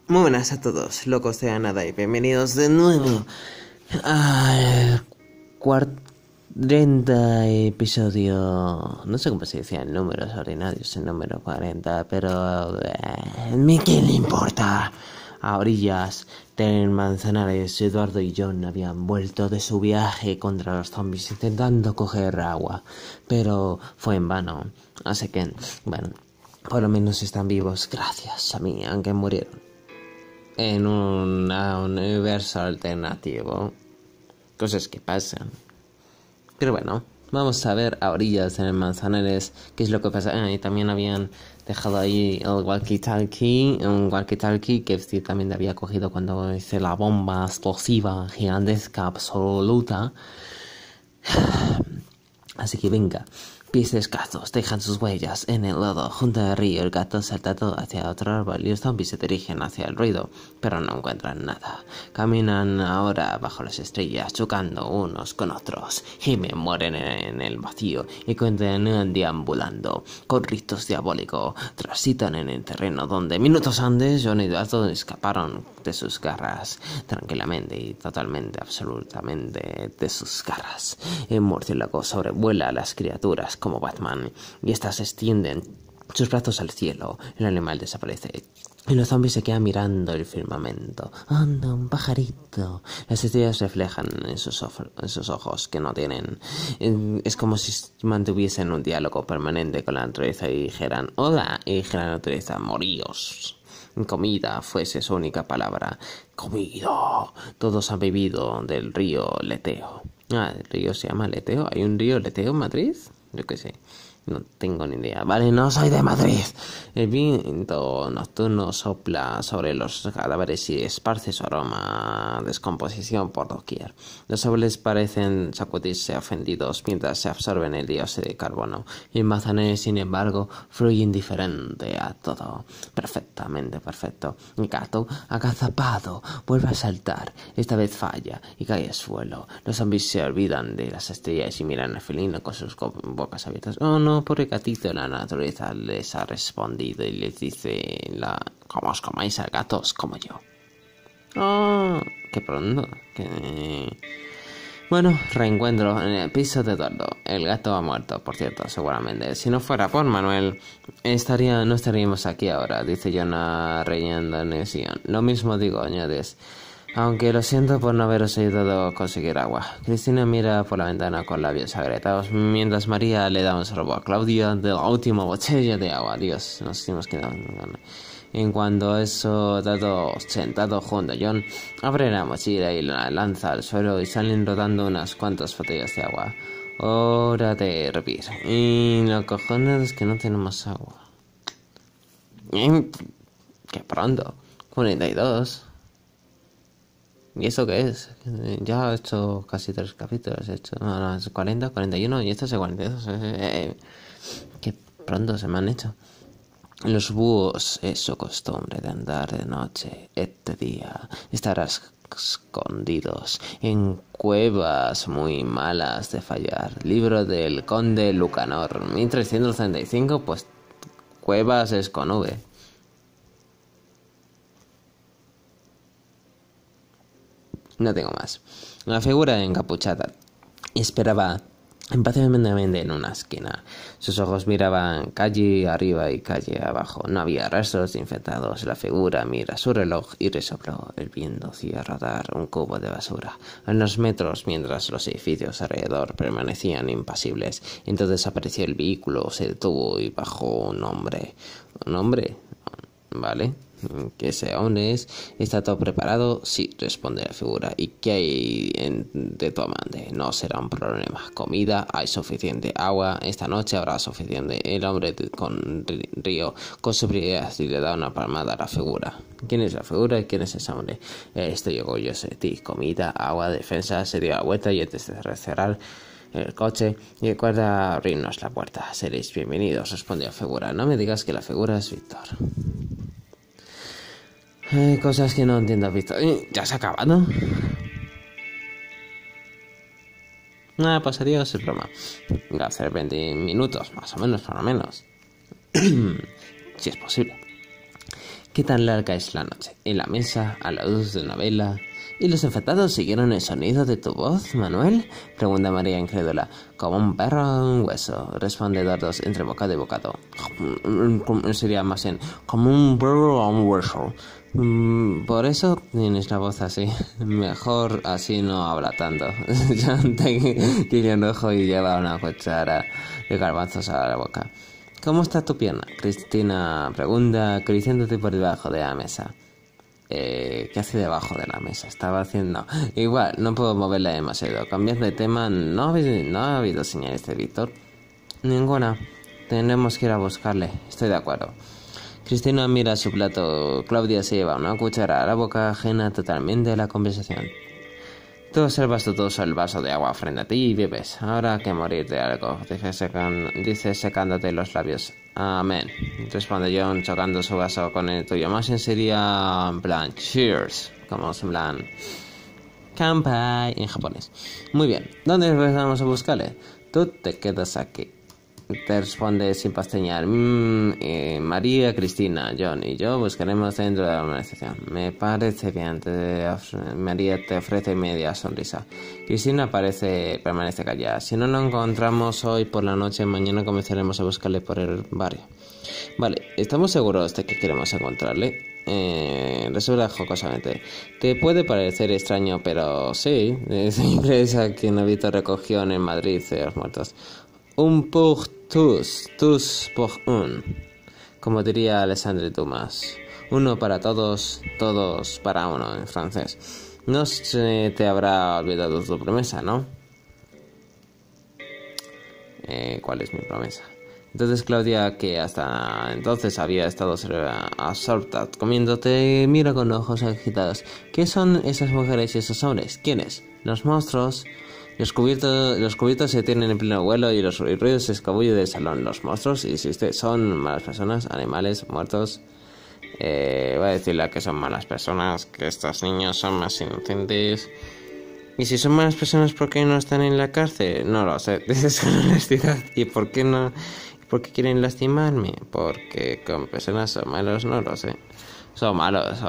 Muy buenas a todos, locos de nada y bienvenidos de nuevo al 40 episodio. No sé cómo se decía en números ordinarios, el número 40, pero ¿qué le importa? A orillas del Manzanares, Eduardo y John habían vuelto de su viaje contra los zombies intentando coger agua, pero fue en vano. Así que, bueno, por lo menos están vivos gracias a mí, aunque murieron en un universo alternativo. Cosas que pasan. Pero bueno, vamos a ver a orillas del Manzanares qué es lo que pasa. Y también habían dejado ahí el walkie-talkie, un walkie-talkie que también había cogido cuando hice la bomba explosiva gigantesca absoluta. Así que venga, pies descalzos dejan sus huellas en el lodo. Junto al río, el gato salta todo hacia otro árbol y los zombies se dirigen hacia el ruido, pero no encuentran nada. Caminan ahora bajo las estrellas, chocando unos con otros. Gimen, mueren en el vacío y continúan deambulando con ritos diabólicos. Transitan en el terreno donde minutos antes John y Eduardo escaparon de sus garras, tranquilamente y totalmente, absolutamente de sus garras. El murciélago sobrevuela a las criaturas como Batman y estas extienden sus brazos al cielo. El animal desaparece y los zombies se quedan mirando el firmamento. ¡Anda, un pajarito! Las estrellas reflejan en sus ojos que no tienen. Es como si mantuviesen un diálogo permanente con la naturaleza y dijeran hola, y dijeran a la naturaleza moríos. Comida fuese su única palabra. Comida. Todos han bebido del río Leteo. El río se llama Leteo. ¿Hay un río Leteo en Madrid? Yo qué sé. No tengo ni idea. Vale, no soy de Madrid. El viento nocturno sopla sobre los cadáveres y esparce su aroma, descomposición por doquier. Los árboles parecen sacudirse ofendidos mientras se absorben el dióxido de carbono. Y el Manzanares, sin embargo, fluye indiferente a todo. Perfectamente perfecto. El gato, agazapado, vuelve a saltar. Esta vez falla y cae al suelo. Los zombies se olvidan de las estrellas y miran al felino con sus bocas abiertas. Oh no, pobre gatito, la naturaleza les ha respondido y les dice como os comáis a gatos como yo. Oh, qué pronto. Bueno, reencuentro en el piso de Eduardo. El gato ha muerto, por cierto, seguramente. Si no fuera por Manuel, no estaríamos aquí ahora, dice Jonah riendo en el sillón. Lo mismo digo, añades. Aunque lo siento por no haberos ayudado a conseguir agua. Cristina mira por la ventana con labios agrietados, mientras María le da un sorbo a Claudia de la última botella de agua. Dios, nos hemos quedado en cuanto a eso, Dado sentado junto a John, abre la mochila y la lanza al suelo y salen rodando unas cuantas botellas de agua. Hora de hervir. Y los cojones es que no tenemos agua. ¡Qué pronto! 42. ¿Y eso qué es? Ya he hecho casi 3 capítulos. He hecho 40, 41 y esto es el 42. Qué pronto se me han hecho. Los búhos es su costumbre de andar de noche. Este día estarás escondidos en cuevas muy malas de fallar. Libro del Conde Lucanor, 1335, pues cuevas es con V. No tengo más. La figura encapuchada esperaba impacientemente en una esquina. Sus ojos miraban calle arriba y calle abajo. No había rastros de infectados. La figura mira su reloj y resopló. El viento hacía rodar un cubo de basura a unos metros mientras los edificios alrededor permanecían impasibles. Entonces apareció el vehículo, se detuvo y bajó un hombre. ¿Un hombre? Vale. ¿Que ese hombre está todo preparado? Sí, responde la figura. ¿Y qué hay de tu amante? No será un problema. Comida, hay suficiente. Agua, esta noche habrá suficiente. El hombre con río con su prioridad y le da una palmada a la figura. ¿Quién es la figura y quién es ese hombre? Estoy orgulloso de ti. Comida, agua, defensa. Se dio la vuelta y antes de cerrar el coche y recuerda abrirnos la puerta. Seréis bienvenidos, respondió la figura. No me digas que la figura es Víctor. Cosas que no entiendo, Víctor. ¿Ya se ha acabado? Pues adiós, es broma. Va a hacer 20 minutos, más o menos, por lo menos. Si es posible. ¿Qué tan larga es la noche? En la mesa, a la luz de una vela. ¿Y los enfadados siguieron el sonido de tu voz, Manuel? Pregunta María incrédula. Como un perro a un hueso, responde Dardos entre bocado y bocado. Sería más bien, como un perro a un hueso. Por eso tienes la voz así. Mejor así no habla tanto. John tiene un ojo y lleva una cuchara de garbanzos a la boca. ¿Cómo está tu pierna? Cristina pregunta, acariciándote por debajo de la mesa. ¿Qué hace debajo de la mesa? Estaba haciendo... Igual, no puedo moverla demasiado. Cambiando de tema, ¿no ha habido señales de Víctor? Ninguna. Tendremos que ir a buscarle. Estoy de acuerdo. Cristina mira su plato. Claudia se lleva una cuchara a la boca, ajena totalmente a la conversación. Tú observas dudoso el vaso de agua frente a ti y bebes. Ahora que morir de algo, dice secándote los labios. Amén, responde John, chocando su vaso con el tuyo. Más bien sería en plan cheers, como en plan kanpai en japonés. Muy bien, ¿dónde vamos a buscarle? Tú te quedas aquí. Te responde sin pestañear. María, Cristina, John y yo buscaremos dentro de la organización. Me parece bien. María te ofrece media sonrisa. Cristina permanece callada. Si no lo encontramos hoy por la noche, mañana comenzaremos a buscarle por el barrio. Vale, ¿estamos seguros de que queremos encontrarle? Resuelve jocosamente. Te puede parecer extraño, pero sí. Esa empresa que Novito recogió en Madrid de los muertos. Un pour tous pour un, como diría Alexandre Dumas. Uno para todos, todos para uno en francés. No se te habrá olvidado tu promesa, ¿no? ¿Cuál es mi promesa? Entonces Claudia, que hasta entonces había estado absorta comiendo, te mira con ojos agitados. ¿Qué son esas mujeres y esos hombres? ¿Quiénes? Los monstruos. Los cubitos se tienen en pleno vuelo y los ruidos se escabullen del salón. Los monstruos, insiste, son malas personas, animales, muertos. Voy a decirle que son malas personas, que estos niños son más inocentes. Y si son malas personas, ¿por qué no están en la cárcel? No lo sé, dices con honestidad. ¿Y por qué no? ¿Por qué quieren lastimarme? Porque como personas son malos, no lo sé. Son malos,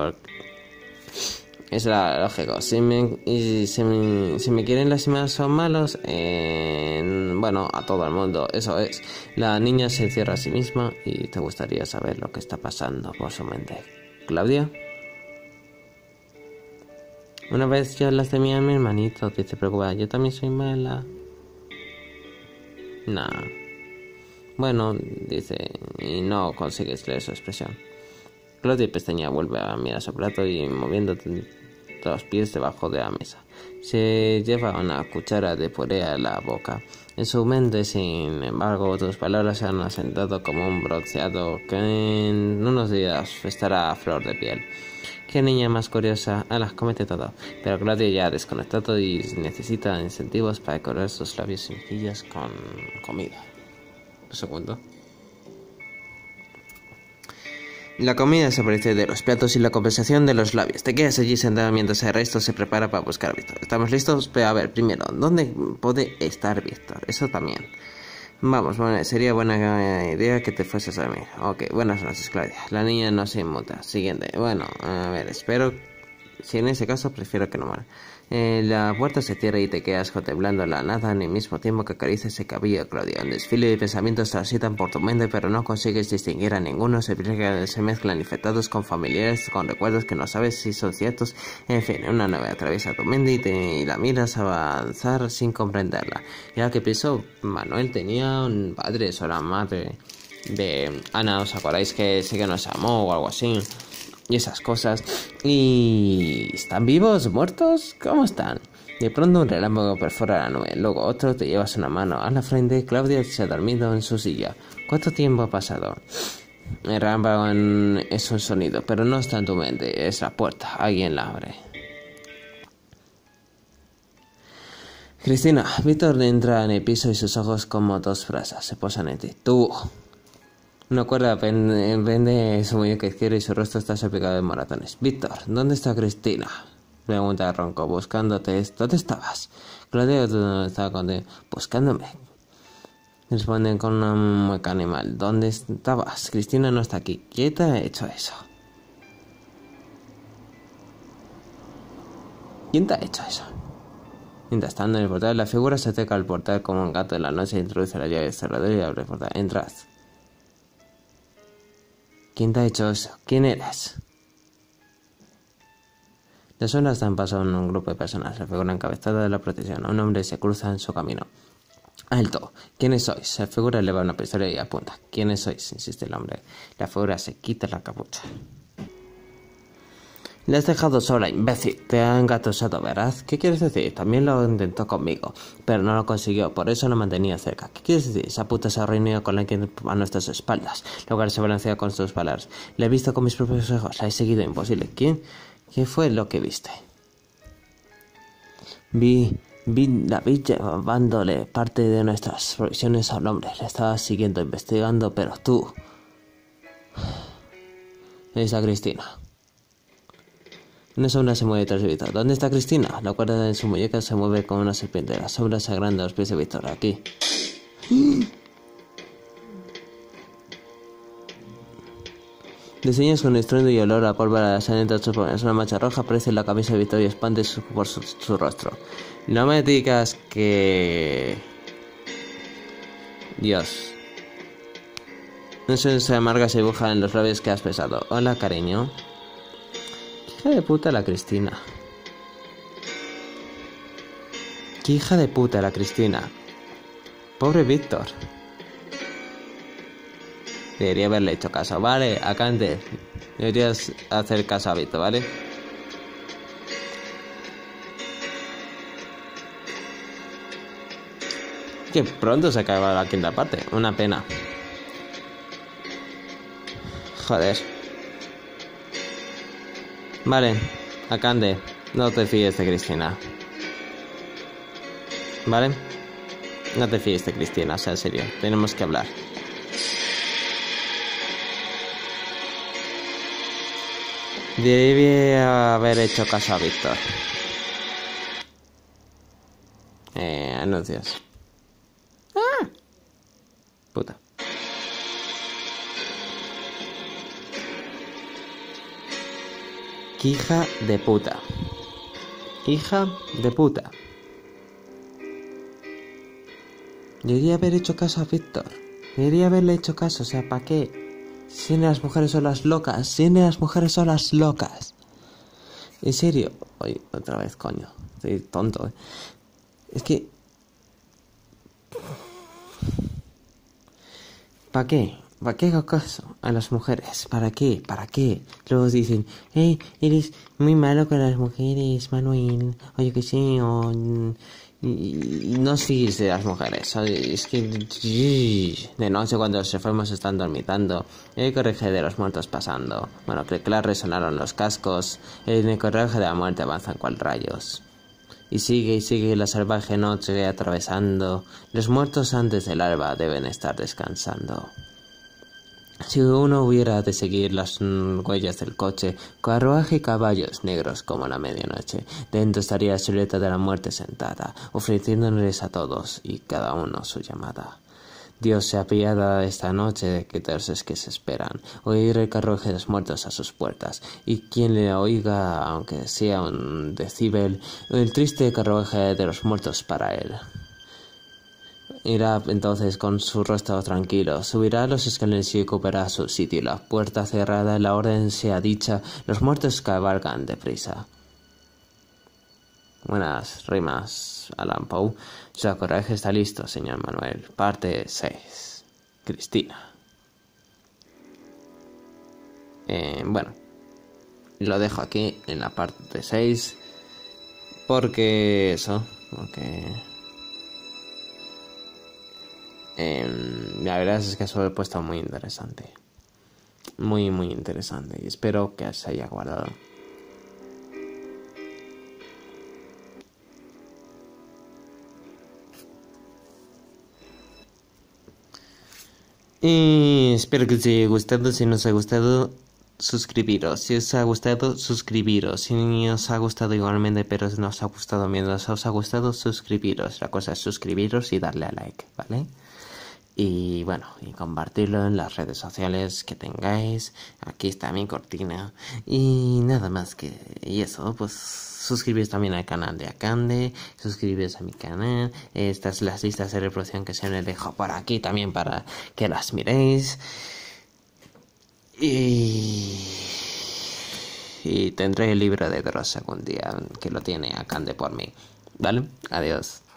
es lógico. Si me quieren lastimar son malos. Bueno, a todo el mundo. Eso es. La niña se encierra a sí misma y te gustaría saber lo que está pasando por su mente. ¿Claudia? Una vez yo lastimé a mi hermanito, dice preocupada. Yo también soy mala. Nah. Bueno, dice, y no consigues leer su expresión. Claudia pestañea, vuelve a mirar su plato y moviendo los pies debajo de la mesa. Se lleva una cuchara de puré a la boca. En su mente, sin embargo, tus palabras se han asentado como un bronceado que en unos días estará a flor de piel. Qué niña más curiosa. Alas, cómete todo. Pero Claudia ya ha desconectado y necesita incentivos para decorar sus labios y mejillas con comida. Un segundo. La comida desaparece de los platos y la conversación de los labios. Te quedas allí sentada mientras el resto se prepara para buscar a Víctor. ¿Estamos listos? Pero a ver, primero, ¿dónde puede estar Víctor? Eso también. Vamos, bueno, sería buena idea que te fueses a dormir. Ok, buenas noches, Claudia. La niña no se inmuta. Siguiente. Bueno, a ver, espero... Si en ese caso, prefiero que no muera. La puerta se cierra y te quedas contemplando la nada al mismo tiempo que acaricias ese cabello, Claudia. Un desfile de pensamientos transitan por tu mente, pero no consigues distinguir a ninguno. Se mezclan infectados con familiares, con recuerdos que no sabes si son ciertos. En fin, una nave atraviesa tu mente y la miras avanzar sin comprenderla. Ya que pienso, Manuel tenía un padre o la madre de Ana. ¿Os acordáis que sí que nos amó o algo así? Y esas cosas. ¿Y están vivos? ¿Muertos? ¿Cómo están? De pronto un relámpago perfora la nube. Luego otro, te llevas una mano a la frente. Claudia se ha dormido en su silla. ¿Cuánto tiempo ha pasado? El relámpago es un sonido, pero no está en tu mente. Es la puerta. Alguien la abre. Cristina. Víctor entra en el piso y sus ojos como dos brasas se posan en ti. Tú. Una cuerda pende su muñeca izquierda y su rostro está salpicado de moratones. Víctor, ¿dónde está Cristina? Pregunta ronco, buscándote. ¿Dónde estabas? Claudia estaba contigo. Buscándome. Responden con una mueca animal. ¿Dónde estabas? Cristina no está aquí. ¿Quién te ha hecho eso? ¿Quién te ha hecho eso? Mientras estando en el portal, la figura se acerca al portal como un gato en la noche, introduce la llave del cerrador y abre el portal. Entrad. ¿Quién te ha hecho eso? ¿Quién eres? Las sombras dan paso a un grupo de personas. La figura encabezada de la procesión. Un hombre se cruza en su camino. ¡Alto! ¿Quiénes sois? La figura eleva una pistola y apunta. ¿Quiénes sois? Insiste el hombre. La figura se quita la capucha. Le has dejado sola, imbécil. Te ha engatusado, ¿verdad? ¿Qué quieres decir? También lo intentó conmigo, pero no lo consiguió, por eso lo mantenía cerca. ¿Qué quieres decir? Esa puta se ha reunido con alguien a nuestras espaldas. Luego se balancea con sus palabras. La he visto con mis propios ojos, la he seguido, imposible. ¿Quién? ¿Qué fue lo que viste? La vi llevándole parte de nuestras provisiones a un hombre. Le estaba siguiendo, investigando, pero tú... Es a Cristina. Una sombra se mueve tras Víctor. ¿Dónde está Cristina? La cuerda de su muñeca se mueve como una serpiente. La sombra se agranda a los pies de Víctor. Aquí. Diseñas con estruendo y olor a pólvora de la sangre entre sus pulmones. Una mancha roja aparece en la camisa de Víctor y expande por su rostro. No me digas que... Dios. Una sonrisa amarga se dibuja en los labios que has besado. Hola, cariño. Hija de puta la Cristina. Qué hija de puta la Cristina. Pobre Víctor. Debería haberle hecho caso. Vale, Acante. Deberías hacer caso a Víctor, ¿vale? Que pronto se acaba la quinta parte. Una pena. Joder. Vale, Akande, no te fíes de Cristina. ¿Vale? No te fíes de Cristina, o sea, en serio, tenemos que hablar. Debí haber hecho caso a Víctor. Anuncios. ¡Ah! Puta. ¡Qué hija de puta! Hija de puta. Debería haber hecho caso a Víctor. Debería haberle hecho caso, o sea, ¿para qué? Si las mujeres son las locas. Si las mujeres son las locas. En serio. Oye, otra vez, coño. Estoy tonto, Es que... ¿Para qué? ¿Para qué hago caso a las mujeres? ¿Para qué? ¿Para qué? Luego dicen, eres muy malo con las mujeres, Manuel. Oye, que sí, o... Y no sigues de las mujeres. Es que... De noche cuando los enfermos están dormitando, el correje de los muertos pasando. Bueno, que claro, resonaron los cascos. El correje de la muerte avanzan cual rayos. Y sigue la salvaje noche atravesando. Los muertos antes del alba deben estar descansando. Si uno hubiera de seguir las huellas del coche, carruaje y caballos negros como la medianoche, dentro estaría la silueta de la muerte sentada, ofreciéndoles a todos y cada uno su llamada. Dios se apiada esta noche de que todos que se esperan, oír el carruaje de los muertos a sus puertas, y quien le oiga, aunque sea un decibel, el triste carruaje de los muertos para él. Irá entonces con su rostro tranquilo, subirá los escalones y ocupará su sitio. La puerta cerrada, la orden sea dicha, los muertos cabalgan deprisa. Buenas rimas, Alan Poe. Su correje está listo, señor Manuel. Parte 6. Cristina. Bueno, lo dejo aquí en la parte 6. Porque la verdad es que eso lo he puesto muy interesante. Muy, muy interesante. Y espero que se haya guardado. Y espero que os haya gustado. Si no os ha gustado, suscribiros. Si os ha gustado, suscribiros. Si os ha gustado igualmente, pero no os ha gustado mientras os ha gustado, suscribiros. La cosa es suscribiros y darle a like, ¿vale? Y bueno, y compartirlo en las redes sociales que tengáis. Aquí está mi cortina. Y nada más que... Y eso, pues suscribiros también al canal de Akande. Suscribiros a mi canal. Estas las listas de reproducción que se me dejo por aquí también para que las miréis. Y tendré el libro de Dross algún día, que lo tiene Akande por mí. ¿Vale? Adiós.